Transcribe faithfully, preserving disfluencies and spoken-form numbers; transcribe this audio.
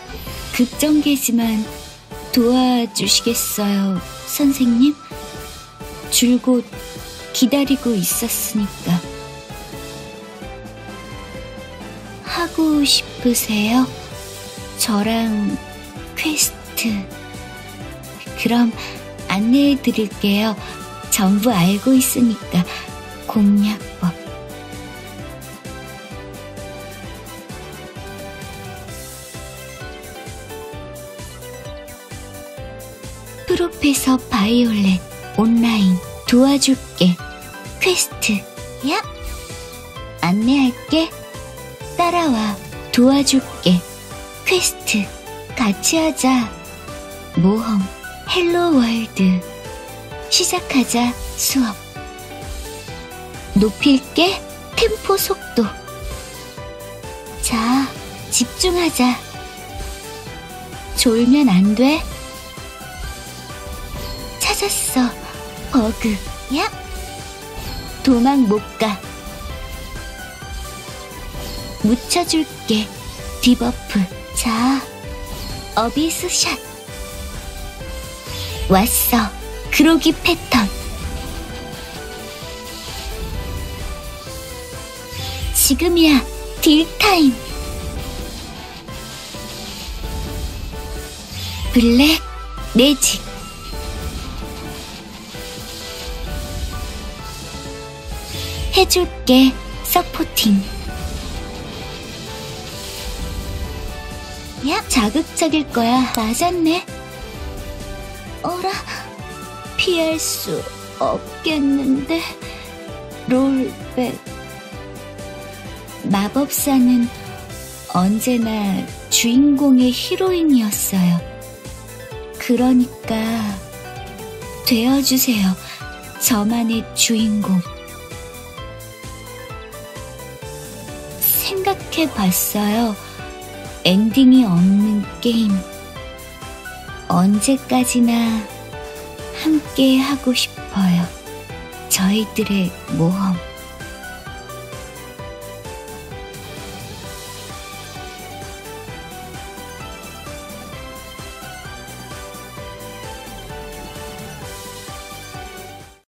급전개지만 도와주시겠어요, 선생님? 줄곧 기다리고 있었으니까. 하고 싶으세요? 저랑 퀘스트. 그럼 안내해 드릴게요. 전부 알고 있으니까. 공략법. 프로페서 바이올렛 온라인 도와줄게. 퀘스트. 야! 안내할게. 따라와. 도와줄게. 퀘스트. 같이 하자. 모험. 헬로 월드. 시작하자. 수업. 높일게. 템포 속도. 자, 집중하자. 졸면 안 돼. 찾았어. 버그. 야! 도망 못 가. 묻혀줄게. 디버프. 자, 어비스 샷. 왔어. 그로기 패턴. 지금이야. 딜 타임. 블랙 매직. 해줄게. 서포팅. 야, 자극적일 거야. 맞았네. 어라, 피할 수 없겠는데. 롤백. 마법사는 언제나 주인공의 히로인이었어요. 그러니까 되어주세요. 저만의 주인공. 생각해봤어요. 엔딩이 없는 게임. 언제까지나 함께 하고 싶어요. 저희들의 모험.